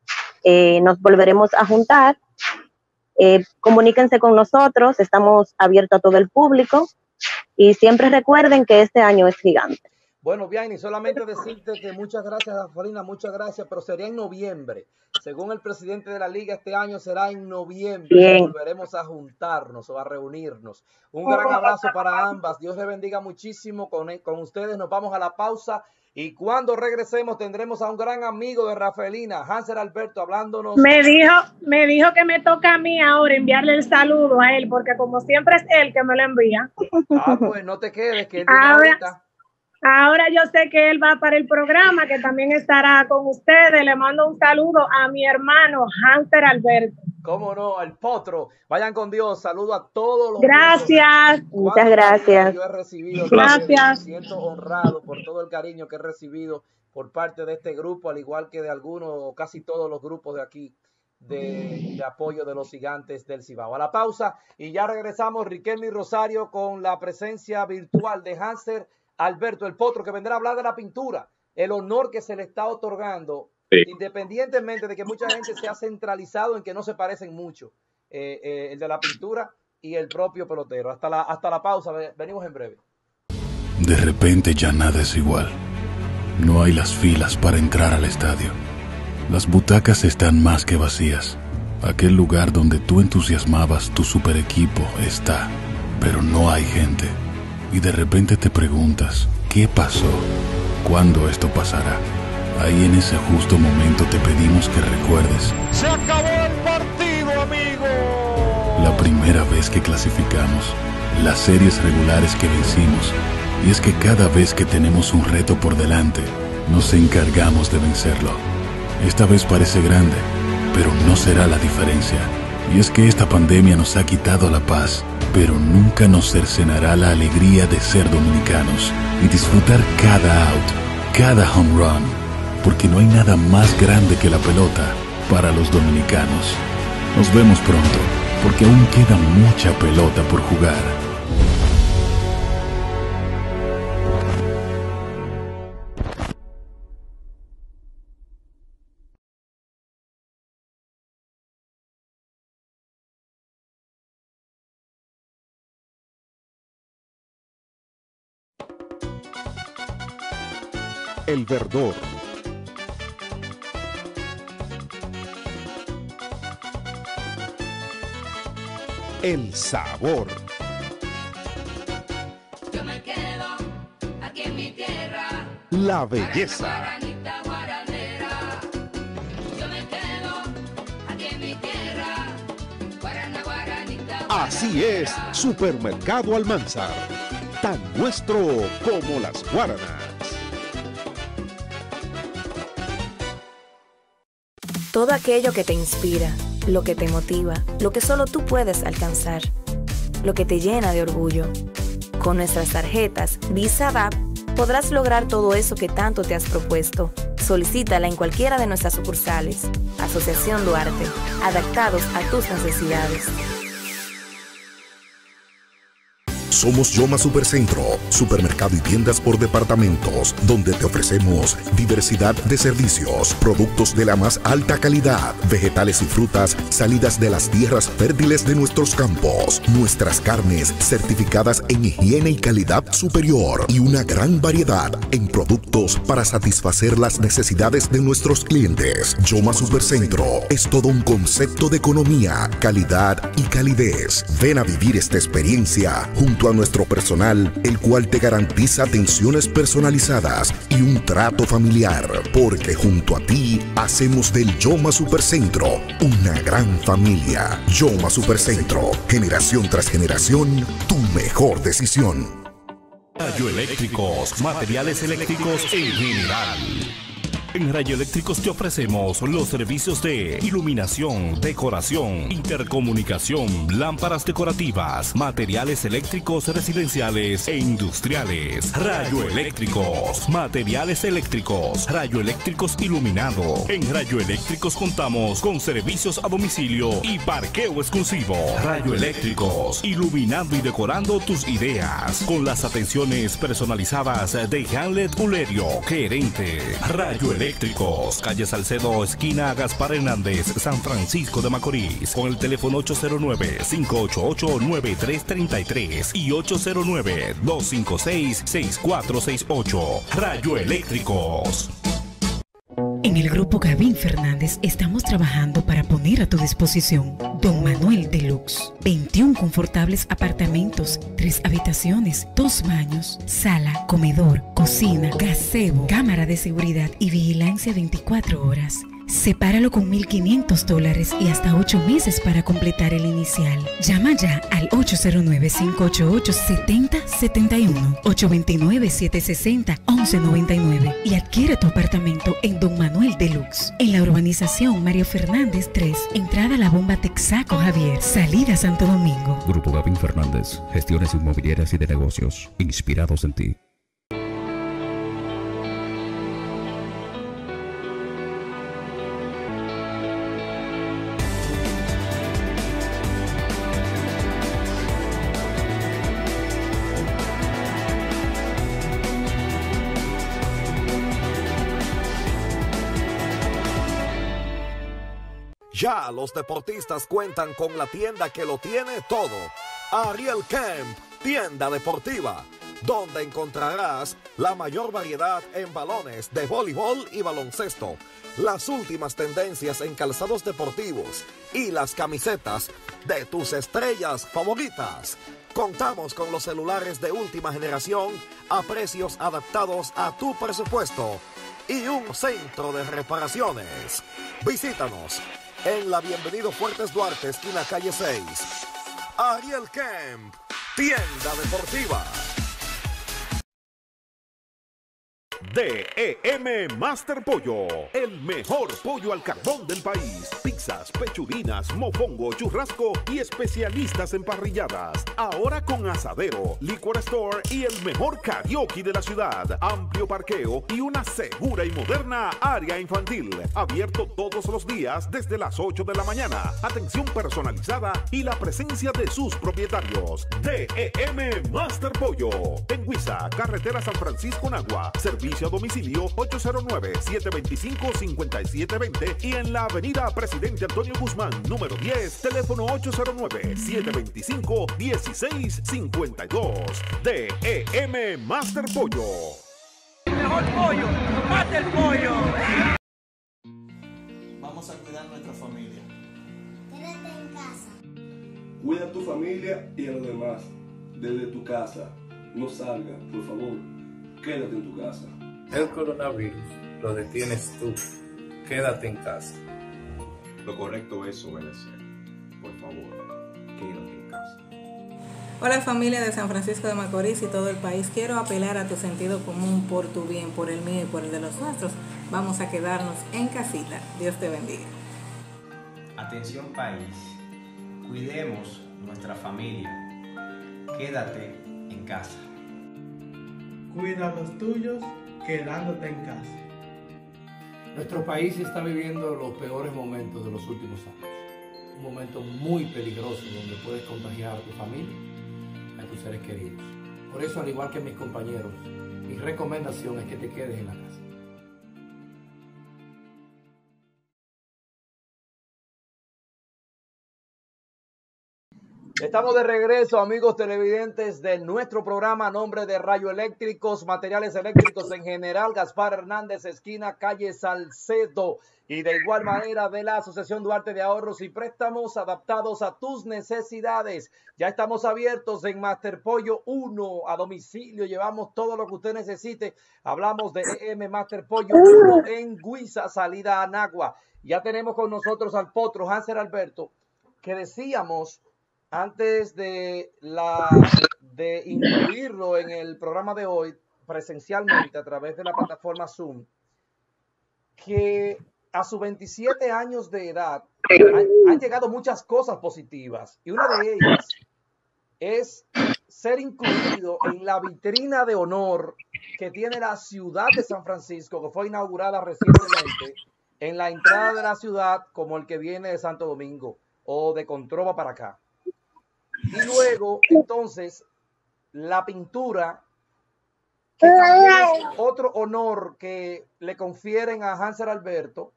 nos volveremos a juntar. Comuníquense con nosotros, estamos abiertos a todo el público y siempre recuerden que este año es gigante. Bueno, Bianni, solamente decirte que muchas gracias, Rafaelina, muchas gracias, pero sería en noviembre. Según el presidente de la liga, este año será en noviembre. Bien. Volveremos a juntarnos o a reunirnos. Un gran abrazo para ambas. Dios les bendiga muchísimo con ustedes. Nos vamos a la pausa y cuando regresemos tendremos a un gran amigo de Rafaelina, Hanser Alberto, hablándonos. Me dijo que me toca a mí ahora enviarle el saludo a él, porque como siempre es él que me lo envía. Pues no te quedes, que él viene ahorita. Ahora yo sé que él va para el programa, que también estará con ustedes. Le mando un saludo a mi hermano Hanser Alberto. Cómo no, el potro. Vayan con Dios. Saludo a todos los. Gracias. Muchas gracias. Yo he recibido. Gracias. Me siento honrado por todo el cariño que he recibido por parte de este grupo, al igual que de algunos o casi todos los grupos de aquí de apoyo de los Gigantes del Cibao. A la pausa y ya regresamos. Riquelme Rosario con la presencia virtual de Hanser Alberto, el potro, que vendrá a hablar de la pintura, el honor que se le está otorgando, independientemente de que mucha gente se ha centralizado en que no se parecen mucho, el de la pintura y el propio pelotero. Hasta la pausa, venimos en breve. De repente ya nada es igual. No hay las filas para entrar al estadio. Las butacas están más que vacías. Aquel lugar donde tú entusiasmabas tu super equipo está, pero no hay gente. Y de repente te preguntas, ¿qué pasó? ¿Cuándo esto pasará? Ahí en ese justo momento te pedimos que recuerdes. ¡Se acabó el partido, amigo! La primera vez que clasificamos, las series regulares que vencimos, y es que cada vez que tenemos un reto por delante, nos encargamos de vencerlo. Esta vez parece grande, pero no será la diferencia. Y es que esta pandemia nos ha quitado la paz, pero nunca nos cercenará la alegría de ser dominicanos y disfrutar cada out, cada home run, porque no hay nada más grande que la pelota para los dominicanos. Nos vemos pronto, porque aún queda mucha pelota por jugar. El Verdor. El sabor. Yo me quedo aquí en mi tierra. La belleza. Guaranita guaranera. Yo me quedo aquí en mi tierra. Guarana, guaranita, Así es, Supermercado Almanzar. Tan nuestro como las guaranas. Todo aquello que te inspira, lo que te motiva, lo que solo tú puedes alcanzar, lo que te llena de orgullo. Con nuestras tarjetas Visa DAP podrás lograr todo eso que tanto te has propuesto. Solicítala en cualquiera de nuestras sucursales. Asociación Duarte, adaptados a tus necesidades. Somos Yoma Supercentro, supermercado y tiendas por departamentos, donde te ofrecemos diversidad de servicios, productos de la más alta calidad, vegetales y frutas salidas de las tierras fértiles de nuestros campos, nuestras carnes certificadas en higiene y calidad superior y una gran variedad en productos para satisfacer las necesidades de nuestros clientes. Yoma Supercentro es todo un concepto de economía, calidad y calidez. Ven a vivir esta experiencia junto a nuestro personal, el cual te garantiza atenciones personalizadas y un trato familiar, porque junto a ti hacemos del Yoma Supercentro una gran familia. Yoma Supercentro, generación tras generación, tu mejor decisión. Radioeléctricos, materiales eléctricos en general. En Radioeléctricos te ofrecemos los servicios de iluminación, decoración, intercomunicación, lámparas decorativas, materiales eléctricos residenciales e industriales. Radioeléctricos, materiales eléctricos, radioeléctricos iluminado. En Radioeléctricos contamos con servicios a domicilio y parqueo exclusivo. Radioeléctricos, iluminando y decorando tus ideas con las atenciones personalizadas de Hamlet Ulerio, gerente. Radioeléctricos, calle Salcedo, esquina Gaspar Hernández, San Francisco de Macorís, con el teléfono 809-588-9333 y 809-256-6468. Radioeléctricos. En el Grupo Gavín Fernández estamos trabajando para poner a tu disposición Don Manuel Deluxe. 21 confortables apartamentos, 3 habitaciones, 2 baños, sala, comedor, cocina, gazebo, cámara de seguridad y vigilancia 24 horas. Sepáralo con $1,500 y hasta 8 meses para completar el inicial. Llama ya al 809-588-7071, 829-760-1199 y adquiere tu apartamento en Don Manuel Deluxe, en la urbanización Mario Fernández 3, entrada La Bomba Texaco Javier, salida Santo Domingo. Grupo Gavín Fernández, gestiones inmobiliarias y de negocios, inspirados en ti. Ya los deportistas cuentan con la tienda que lo tiene todo. Ariel Kemp, tienda deportiva, donde encontrarás la mayor variedad en balones de voleibol y baloncesto, las últimas tendencias en calzados deportivos y las camisetas de tus estrellas favoritas. Contamos con los celulares de última generación a precios adaptados a tu presupuesto y un centro de reparaciones. Visítanos en la Bienvenido Fuertes Duarte, esquina calle 6. Ariel Kemp, tienda deportiva. DEM Master Pollo, el mejor pollo al carbón del país. Pizzas, pechudinas, mofongo, churrasco y especialistas en parrilladas. Ahora con asadero, liquor store y el mejor karaoke de la ciudad. Amplio parqueo y una segura y moderna área infantil. Abierto todos los días desde las 8 de la mañana. Atención personalizada y la presencia de sus propietarios. DEM Master Pollo. En Huiza, carretera San Francisco Nagua. Servicio a domicilio 809-725-5720 y en la avenida Presidente Antonio Guzmán, número 10, teléfono 809-725-1652. DEM Master Pollo. mejor pollo. ¡Mata el pollo! Vamos a cuidar nuestra familia. Quédate en casa. Cuida a tu familia y a los demás. Desde tu casa. No salgas, por favor. Quédate en tu casa. El coronavirus lo detienes tú. Quédate en casa. Lo correcto es obedecer. Por favor, quédate en casa. Hola familia de San Francisco de Macorís y todo el país. Quiero apelar a tu sentido común por tu bien, por el mío y por el de los nuestros. Vamos a quedarnos en casita. Dios te bendiga. Atención país. Cuidemos nuestra familia. Quédate en casa. Cuida a los tuyos quedándote en casa. Nuestro país está viviendo los peores momentos de los últimos años. Un momento muy peligroso donde puedes contagiar a tu familia, a tus seres queridos. Por eso, al igual que mis compañeros, mi recomendación es que te quedes en la casa. Estamos de regreso, amigos televidentes, de nuestro programa a nombre de Rayo Eléctricos, materiales eléctricos en general, Gaspar Hernández, esquina calle Salcedo, y de igual manera de la Asociación Duarte de Ahorros y Préstamos adaptados a tus necesidades. Ya estamos abiertos en Master Pollo 1 a domicilio, llevamos todo lo que usted necesite. Hablamos de EM Master Pollo 1 en Guisa, salida a Nagua. Ya tenemos con nosotros al potro Hansel Alberto, que decíamos antes de incluirlo en el programa de hoy presencialmente a través de la plataforma Zoom, que a sus 27 años de edad han llegado muchas cosas positivas, y una de ellas es ser incluido en la vitrina de honor que tiene la ciudad de San Francisco, que fue inaugurada recientemente en la entrada de la ciudad, como el que viene de Santo Domingo o de Controva para acá. Y luego, entonces, la pintura, que también es otro honor que le confieren a Hansel Alberto.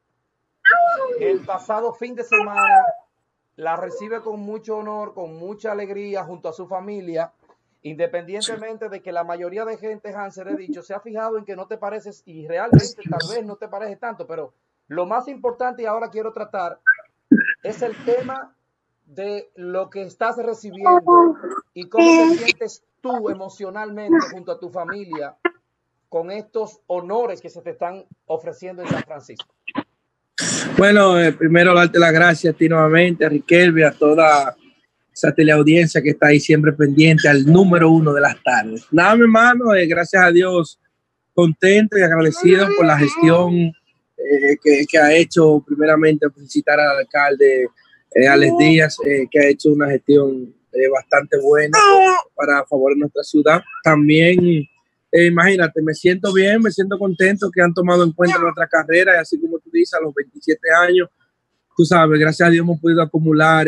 El pasado fin de semana la recibe con mucho honor, con mucha alegría, junto a su familia, independientemente de que la mayoría de gente, Hansel, he dicho, se ha fijado en que no te pareces, y realmente tal vez no te parece tanto, pero lo más importante, y ahora quiero tratar, es el tema de lo que estás recibiendo y cómo te sientes tú emocionalmente junto a tu familia con estos honores que se te están ofreciendo en San Francisco. Bueno, primero darte las gracias a ti nuevamente, a Riquelme, a toda esa teleaudiencia que está ahí siempre pendiente al número 1 de las tardes. Nada, mi hermano, gracias a Dios, contento y agradecido por la gestión que ha hecho. Primeramente, felicitar al alcalde Alex Díaz, que ha hecho una gestión bastante buena para favorecer nuestra ciudad. También, imagínate, me siento bien, me siento contento que han tomado en cuenta nuestra carrera, y así como tú dices, a los 27 años, tú sabes, gracias a Dios hemos podido acumular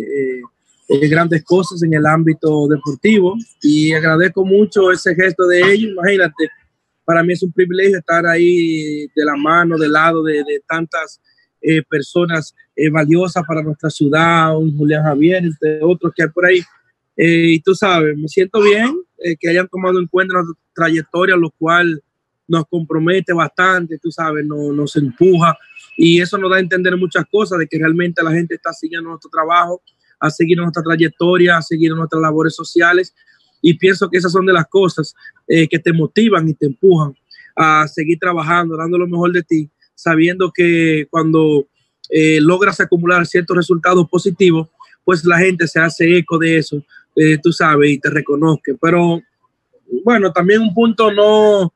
grandes cosas en el ámbito deportivo, y agradezco mucho ese gesto de ellos. Imagínate, para mí es un privilegio estar ahí de la mano, del lado de tantas personas valiosas para nuestra ciudad, un Julián Javier, entre otros que hay por ahí. Y tú sabes, me siento bien que hayan tomado en cuenta nuestra trayectoria, lo cual nos compromete bastante, tú sabes, nos empuja, y eso nos da a entender muchas cosas, de que realmente la gente está siguiendo nuestro trabajo, a seguir nuestra trayectoria, a seguir nuestras labores sociales, y pienso que esas son de las cosas que te motivan y te empujan a seguir trabajando, dando lo mejor de ti, sabiendo que cuando logras acumular ciertos resultados positivos, pues la gente se hace eco de eso, tú sabes, y te reconozca. Pero bueno, también un punto no,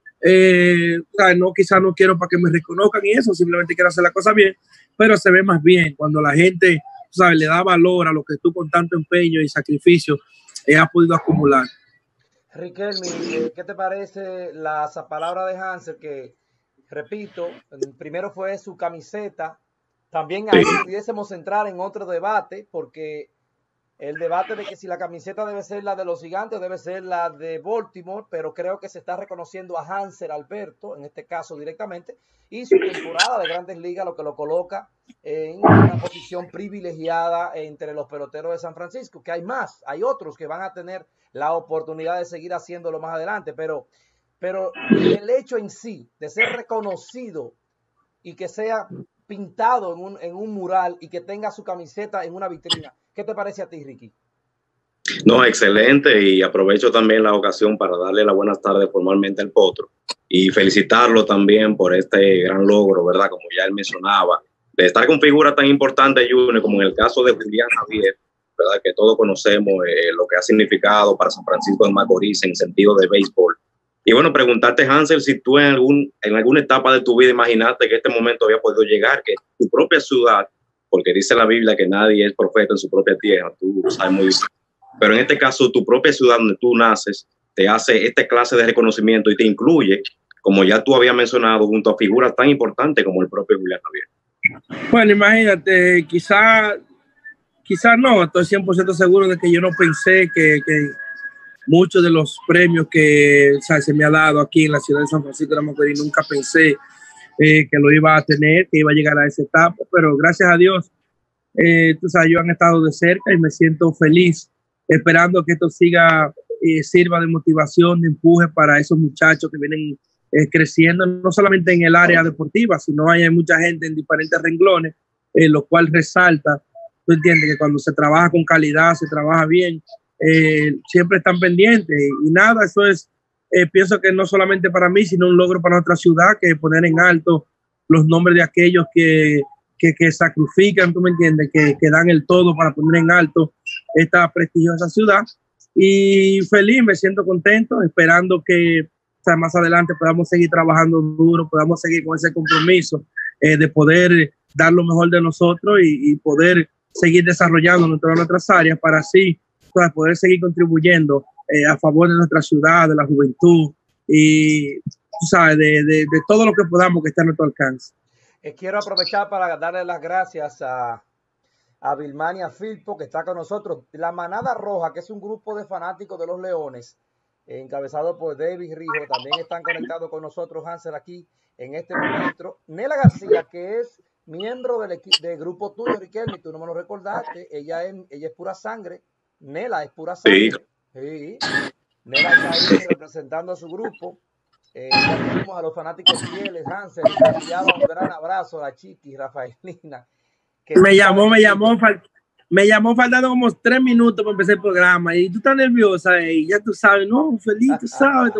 quizás no quiero para que me reconozcan y eso, simplemente quiero hacer la cosa bien, pero se ve más bien cuando la gente, tú sabes, le da valor a lo que tú con tanto empeño y sacrificio has podido acumular. Riquelme, ¿qué te parece la palabra de Hansel, que repito, primero fue su camiseta? También ahí pudiésemos entrar en otro debate, porque el debate de que si la camiseta debe ser la de los Gigantes o debe ser la de Baltimore, pero creo que se está reconociendo a Hansel Alberto, en este caso directamente, y su temporada de Grandes Ligas, lo que lo coloca en una posición privilegiada entre los peloteros de San Francisco, que hay más, hay otros que van a tener la oportunidad de seguir haciéndolo más adelante, pero pero el hecho en sí de ser reconocido y que sea pintado en un mural y que tenga su camiseta en una vitrina, ¿qué te parece a ti, Ricky? No, excelente, y aprovecho también la ocasión para darle las buenas tardes formalmente al Potro y felicitarlo también por este gran logro, ¿verdad? Como ya él mencionaba, de estar con figuras tan importantes, Junior, como en el caso de Julián Javier, ¿verdad? Que todos conocemos lo que ha significado para San Francisco de Macorís en sentido de béisbol. Y bueno, preguntarte, Hansel, si tú en alguna etapa de tu vida imaginaste que este momento había podido llegar, que tu propia ciudad, porque dice la Biblia que nadie es profeta en su propia tierra, tú lo sabes muy bien, pero en este caso tu propia ciudad donde tú naces te hace esta clase de reconocimiento y te incluye, como ya tú habías mencionado, junto a figuras tan importantes como el propio Julián Javier. Bueno, imagínate, quizá no, estoy 100% seguro de que yo no pensé que muchos de los premios que se me ha dado aquí en la ciudad de San Francisco de Macorís, nunca pensé que lo iba a tener, que iba a llegar a esa etapa, pero gracias a Dios, tú sabes, ellos han estado de cerca y me siento feliz, esperando que esto sirva de motivación, de empuje para esos muchachos que vienen creciendo, no solamente en el área deportiva, sino hay mucha gente en diferentes renglones, lo cual resalta, tú entiendes, que cuando se trabaja con calidad, se trabaja bien, siempre están pendientes y nada, eso es, pienso que no solamente para mí, sino un logro para nuestra ciudad, que poner en alto los nombres de aquellos que sacrifican, tú me entiendes, que dan el todo para poner en alto esta prestigiosa ciudad. Y feliz, me siento contento, esperando que más adelante podamos seguir trabajando duro, podamos seguir con ese compromiso de poder dar lo mejor de nosotros y poder seguir desarrollando en todas nuestras áreas para así poder seguir contribuyendo a favor de nuestra ciudad, de la juventud y tú sabes, de todo lo que podamos que esté a nuestro alcance. Quiero aprovechar para darle las gracias a Vilmania Filpo, que está con nosotros. La Manada Roja, que es un grupo de fanáticos de los Leones, encabezado por David Rijo, también están conectados con nosotros, Hansel, aquí en este momento. Nela García, que es miembro del grupo tuyo, Riquelme, tú no me lo recordaste, ella es pura sangre. Nela es pura sangre. Sí. Nela está ahí representando a su grupo. Ya tenemos a los fanáticos fieles, Hansel, enviaba un gran abrazo a Chiqui, Rafaelina. Me llamó faltando como 3 minutos para empezar el programa y tú estás nerviosa y ya tú sabes, no, feliz, tú sabes,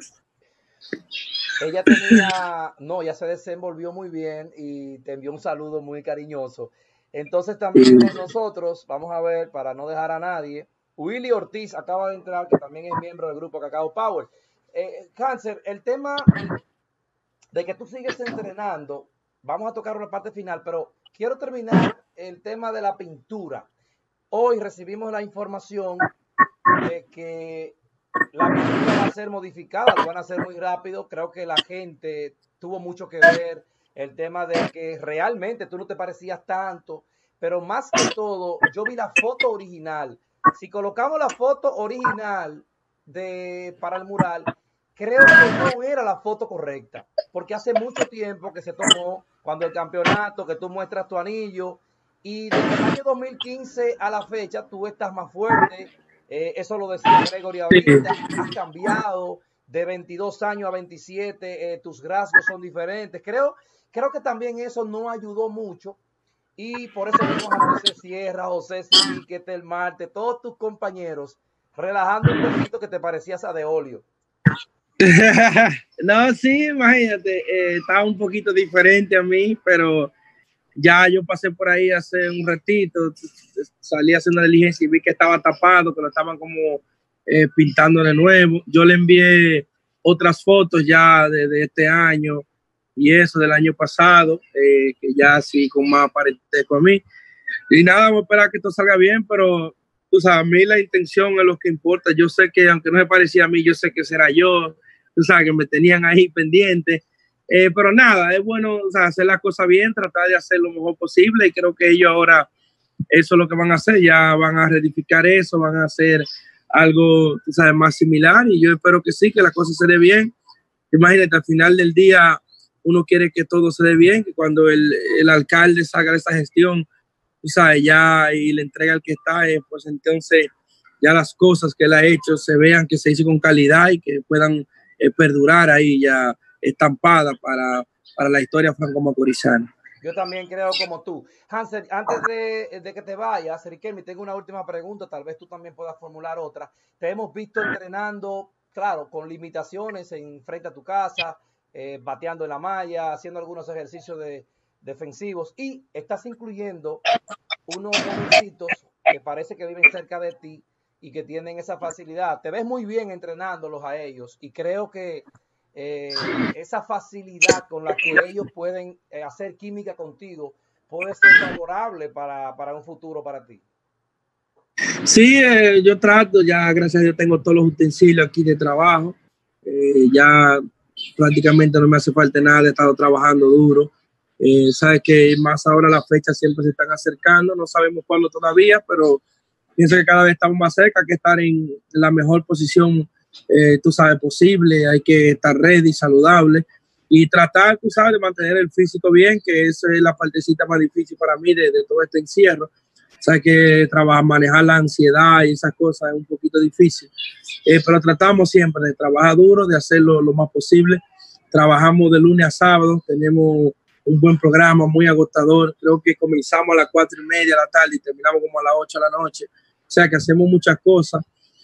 ella ya se desenvolvió muy bien y te envió un saludo muy cariñoso. Entonces también con nosotros, vamos a ver, para no dejar a nadie, Willy Ortiz acaba de entrar, que también es miembro del grupo Cacao Power. Hansel, el tema de que tú sigues entrenando, vamos a tocar una parte final, pero quiero terminar el tema de la pintura. Hoy recibimos la información de que la pintura va a ser modificada, lo van a hacer muy rápido. Creo que la gente tuvo mucho que ver el tema de que realmente tú no te parecías tanto, pero más que todo, yo vi la foto original. Si colocamos la foto original para el mural, creo que no era la foto correcta, porque hace mucho tiempo que se tomó cuando el campeonato, que tú muestras tu anillo, y desde el año 2015 a la fecha tú estás más fuerte, eso lo decía Gregory ahorita, has cambiado de 22 años a 27, tus rasgos son diferentes, creo que también eso no ayudó mucho, y por eso vemos a José Sierra, José Siquete, el Marte, todos tus compañeros relajando un poquito que te parecías a Deolio. No, sí, imagínate, estaba un poquito diferente a mí, pero ya yo pasé por ahí hace un ratito, salí a hacer una diligencia y vi que estaba tapado, que lo estaban como pintando de nuevo. Yo le envié otras fotos ya de este año y eso del año pasado, que ya así con más parentesco a mí. Y nada, vamos a esperar que esto salga bien, pero tú sabes, a mí la intención es lo que importa. Yo sé que aunque no me parecía a mí, yo sé que será yo. Tú sabes que me tenían ahí pendiente, pero nada, es bueno, o sea, hacer las cosas bien, tratar de hacer lo mejor posible y creo que ellos ahora eso es lo que van a hacer, ya van a reedificar eso, van a hacer algo, tú sabes, más similar y yo espero que sí, que las cosas se dé bien. Imagínate, al final del día uno quiere que todo se dé bien, que cuando el alcalde salga de esa gestión, tú sabes, ya y le entrega al que está, pues entonces ya las cosas que él ha hecho se vean que se hizo con calidad y que puedan perdurar ahí ya estampada para la historia franco-macorizana. Yo también creo como tú. Hansel, antes de que te vayas, Riquelme, tengo una última pregunta, tal vez tú también puedas formular otra. Te hemos visto entrenando, claro, con limitaciones en frente a tu casa, bateando en la malla, haciendo algunos ejercicios defensivos, y estás incluyendo unos jovencitos que parece que viven cerca de ti y que tienen esa facilidad. Te ves muy bien entrenándolos a ellos, y creo que esa facilidad con la que ellos pueden hacer química contigo puede ser favorable para un futuro para ti. Sí, yo trato, ya gracias a Dios tengo todos los utensilios aquí de trabajo, ya prácticamente no me hace falta nada, he estado trabajando duro. Sabes que más ahora las fechas siempre se están acercando, no sabemos cuándo todavía, pero pienso que cada vez estamos más cerca, hay que estar en la mejor posición, tú sabes, posible, hay que estar ready, saludable, y tratar, tú sabes, de mantener el físico bien, que esa es la partecita más difícil para mí de todo este encierro. Sabes que manejar la ansiedad y esas cosas es un poquito difícil, pero tratamos siempre de trabajar duro, de hacerlo lo más posible. Trabajamos de lunes a sábado, tenemos un buen programa, muy agotador. Creo que comenzamos a las 4:30 de la tarde y terminamos como a las 8 de la noche. O sea que hacemos muchas cosas.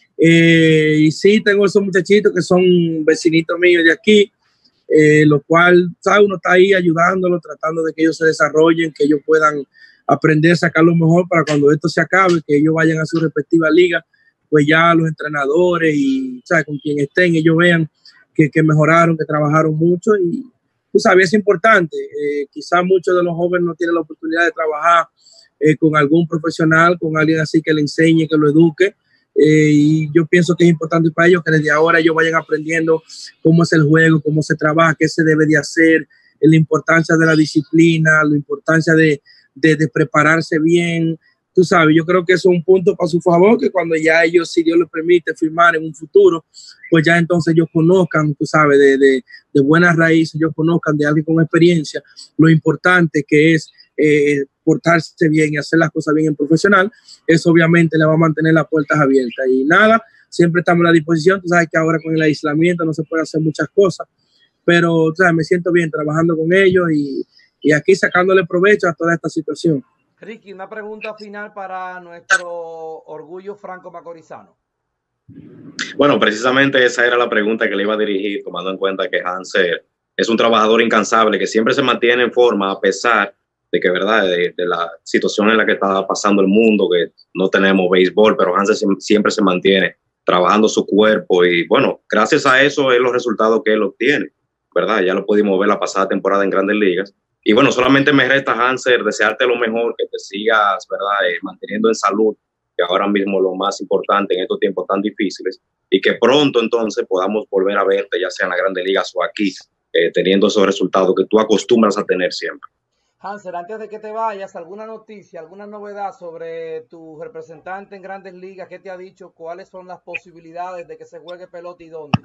Y sí, tengo esos muchachitos que son vecinitos míos de aquí, lo cual, ¿sabes? Uno está ahí ayudándolos, tratando de que ellos se desarrollen, que ellos puedan aprender a sacar lo mejor para cuando esto se acabe, que ellos vayan a su respectiva liga, pues ya los entrenadores y, ¿sabes? Con quien estén, ellos vean que mejoraron, que trabajaron mucho. Y tú sabes, es importante. Quizás muchos de los jóvenes no tienen la oportunidad de trabajar con algún profesional, con alguien así que le enseñe, que lo eduque. Y yo pienso que es importante para ellos que desde ahora ellos vayan aprendiendo cómo es el juego, cómo se trabaja, qué se debe de hacer, la importancia de la disciplina, la importancia de prepararse bien. Tú sabes, yo creo que eso es un punto para su favor, que cuando ya ellos, si Dios les permite firmar en un futuro, pues ya entonces ellos conozcan, tú sabes, de buenas raíces, ellos conozcan de alguien con experiencia, lo importante que es portarse bien y hacer las cosas bien en profesional. Eso obviamente le va a mantener las puertas abiertas. Y nada, siempre estamos a la disposición. Tú sabes que ahora con el aislamiento no se puede hacer muchas cosas, pero tú sabes, me siento bien trabajando con ellos y aquí sacándole provecho a toda esta situación. Ricky, una pregunta final para nuestro orgullo franco-macorizano. Bueno, precisamente esa era la pregunta que le iba a dirigir, tomando en cuenta que Hansel es un trabajador incansable que siempre se mantiene en forma a pesar de que, verdad, de la situación en la que está pasando el mundo, que no tenemos béisbol, pero Hansel siempre se mantiene trabajando su cuerpo y, bueno, gracias a eso es los resultados que él obtiene, ¿verdad? Ya lo pudimos ver la pasada temporada en Grandes Ligas. Y bueno, solamente me resta, Hansel, desearte lo mejor, que te sigas, ¿verdad? Manteniendo en salud, que ahora mismo es lo más importante en estos tiempos tan difíciles, y que pronto entonces podamos volver a verte, ya sea en las Grandes Ligas o aquí, teniendo esos resultados que tú acostumbras a tener siempre. Hansel, antes de que te vayas, ¿alguna noticia, alguna novedad sobre tu representante en Grandes Ligas? ¿Qué te ha dicho? ¿Cuáles son las posibilidades de que se juegue pelota y dónde?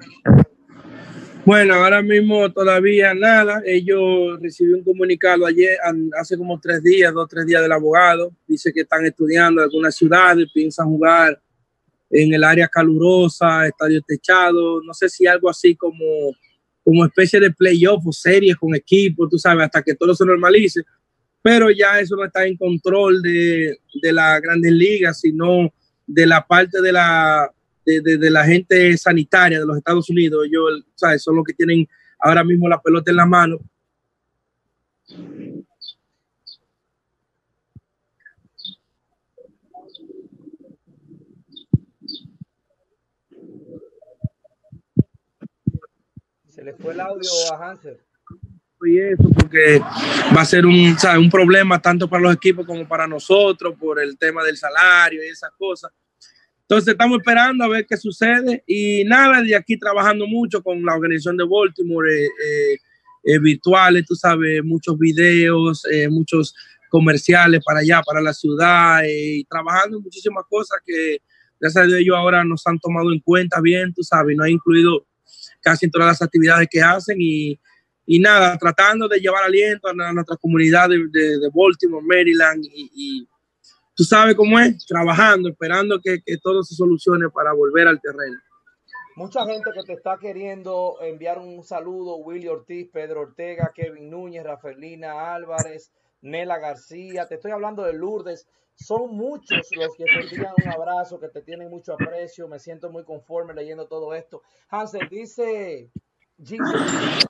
Bueno, ahora mismo todavía nada. Ellos recibieron un comunicado ayer, hace como 3 días, 2 o 3 días del abogado. Dice que están estudiando en algunas ciudades, piensan jugar en el área calurosa, estadio techado, no sé si algo así como especie de playoff o series con equipos, tú sabes, hasta que todo se normalice. Pero ya eso no está en control de las Grandes Ligas, sino de la parte de la gente sanitaria de los Estados Unidos. Ellos, ¿sabes? Son los que tienen ahora mismo la pelota en la mano. Se le fue el audio a Hansel. Y eso porque va a ser un problema tanto para los equipos como para nosotros por el tema del salario y esas cosas. Entonces estamos esperando a ver qué sucede y nada, de aquí trabajando mucho con la organización de Baltimore, virtuales, tú sabes, muchos videos, muchos comerciales para allá, para la ciudad, y trabajando en muchísimas cosas que gracias a Dios ellos ahora nos han tomado en cuenta bien, tú sabes, nos han incluido casi en todas las actividades que hacen y nada, tratando de llevar aliento a nuestra comunidad de Baltimore, Maryland y tú sabes cómo es, trabajando, esperando que todo se solucione para volver al terreno. Mucha gente que te está queriendo enviar un saludo: Willy Ortiz, Pedro Ortega, Kevin Núñez, Rafaelina Álvarez, Nela García. Te estoy hablando de Lourdes. Son muchos los que te envían un abrazo, que te tienen mucho aprecio. Me siento muy conforme leyendo todo esto. Hansel, dice Giselle,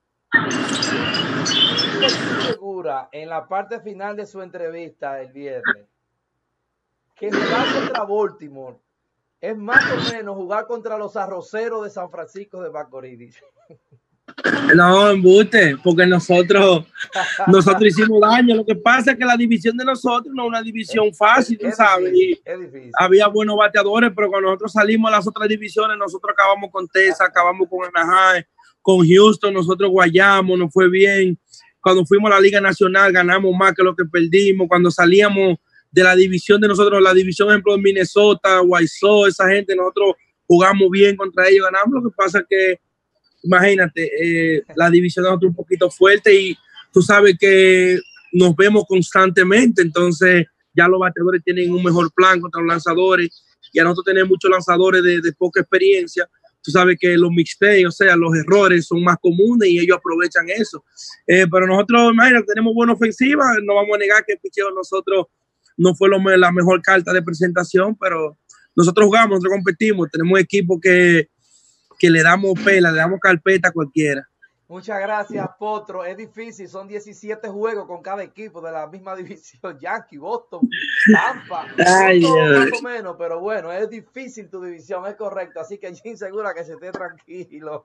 segura en la parte final de su entrevista el viernes que jugar contra Baltimore es más o menos jugar contra los Arroceros de San Francisco de Macorís. No, embuste, porque nosotros hicimos daño. Lo que pasa es que la división de nosotros no es una división fácil, tú sabes. Es difícil. Había buenos bateadores, pero cuando nosotros salimos a las otras divisiones, nosotros acabamos con Texas, acabamos con Anaheim, con Houston, nosotros guayamos, nos fue bien. Cuando fuimos a la Liga Nacional ganamos más que lo que perdimos. Cuando salíamos de la división de nosotros, la división, por ejemplo, de Minnesota, Wiseau, esa gente, nosotros jugamos bien contra ellos, ganamos. Lo que pasa es que, imagínate, la división de nosotros es un poquito fuerte y tú sabes que nos vemos constantemente, entonces ya los bateadores tienen un mejor plan contra los lanzadores y a nosotros tenemos muchos lanzadores de poca experiencia. Tú sabes que los mixtapes, o sea, los errores son más comunes y ellos aprovechan eso. Pero nosotros, imagínate, tenemos buena ofensiva, no vamos a negar que el picheo nosotros no fue la mejor carta de presentación, pero nosotros jugamos, nosotros competimos, tenemos un equipo que le damos pela, le damos carpeta a cualquiera. Muchas gracias, Potro. Es difícil, son 17 juegos con cada equipo de la misma división: Yankee, Boston, Tampa, más o menos, pero bueno, es difícil tu división, es correcto, así que Jim Segura que se esté tranquilo.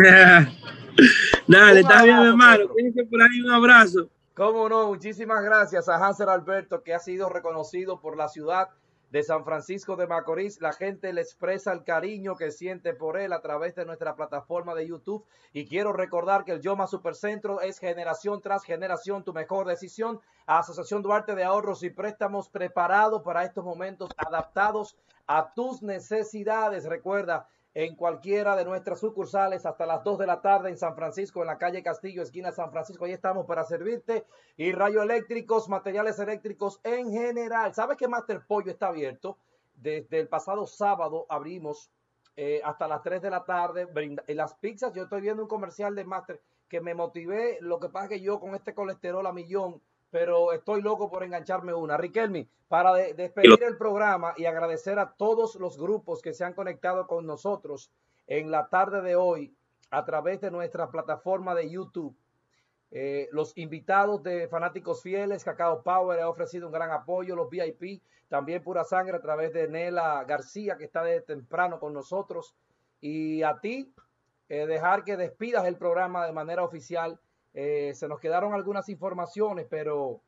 Dale, está bien, hermano, tienes por ahí un abrazo. Cómo no, muchísimas gracias a Hansel Alberto, que ha sido reconocido por la ciudad de San Francisco de Macorís. La gente le expresa el cariño que siente por él a través de nuestra plataforma de YouTube. Y quiero recordar que el Yoma Supercentro es generación tras generación tu mejor decisión. Asociación Duarte de Ahorros y Préstamos, preparado para estos momentos, adaptados a tus necesidades. Recuerda, en cualquiera de nuestras sucursales hasta las 2 de la tarde en San Francisco, en la calle Castillo, esquina San Francisco. Ahí estamos para servirte. Y Rayo Eléctricos, materiales eléctricos en general. ¿Sabes que Master Pollo está abierto? Desde el pasado sábado abrimos hasta las 3 de la tarde. Las pizzas, yo estoy viendo un comercial de Master que me motivé. Lo que pasa es que yo con este colesterol a millón, pero estoy loco por engancharme una. Riquelme, para despedir el programa y agradecer a todos los grupos que se han conectado con nosotros en la tarde de hoy a través de nuestra plataforma de YouTube. Los invitados de Fanáticos Fieles, Cacao Power ha ofrecido un gran apoyo, los VIP, también Pura Sangre a través de Nela García, que está de temprano con nosotros. Y a ti, dejar que despidas el programa de manera oficial. Se nos quedaron algunas informaciones, pero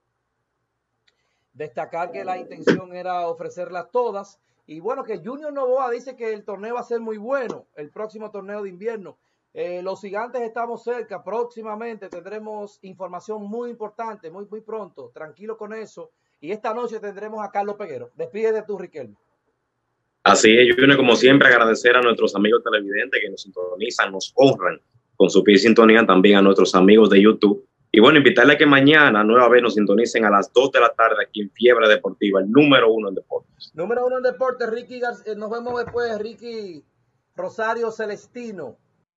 destacar que la intención era ofrecerlas todas. Y bueno, que Junior Novoa dice que el torneo va a ser muy bueno, el próximo torneo de invierno. Los Gigantes estamos cerca, próximamente tendremos información muy importante, muy pronto, tranquilo con eso. Y esta noche tendremos a Carlos Peguero. Despídete tú, Riquelme. Así es, Junior, como siempre, agradecer a nuestros amigos televidentes que nos sintonizan, nos honran con su pie de sintonía, también a nuestros amigos de YouTube. Y bueno, invitarle a que mañana nueva vez nos sintonicen a las 2 de la tarde aquí en Fiebre Deportiva, el número 1 en deportes. Número 1 en deportes, Ricky García. Nos vemos después, Ricky Rosario Celestino.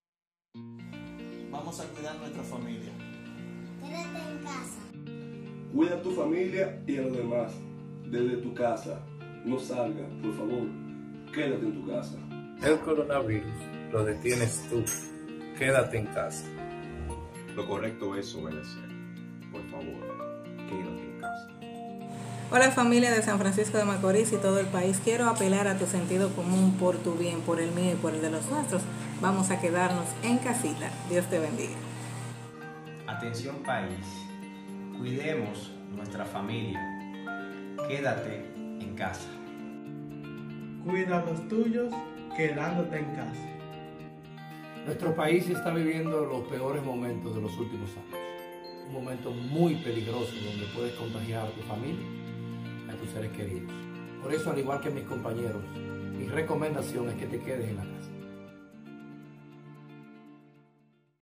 Vamos a cuidar nuestra familia. Quédate en casa. Cuida a tu familia y a los demás. Desde tu casa. No salgas, por favor. Quédate en tu casa. El coronavirus lo detienes tú. Quédate en casa. Lo correcto es obedecer. Por favor, quédate en casa. Hola familia de San Francisco de Macorís y todo el país. Quiero apelar a tu sentido común por tu bien, por el mío y por el de los nuestros. Vamos a quedarnos en casita. Dios te bendiga. Atención país. Cuidemos nuestra familia. Quédate en casa. Cuida a los tuyos quedándote en casa. Nuestro país está viviendo los peores momentos de los últimos años. Un momento muy peligroso donde puedes contagiar a tu familia, a tus seres queridos. Por eso, al igual que mis compañeros, mi recomendación es que te quedes en la casa.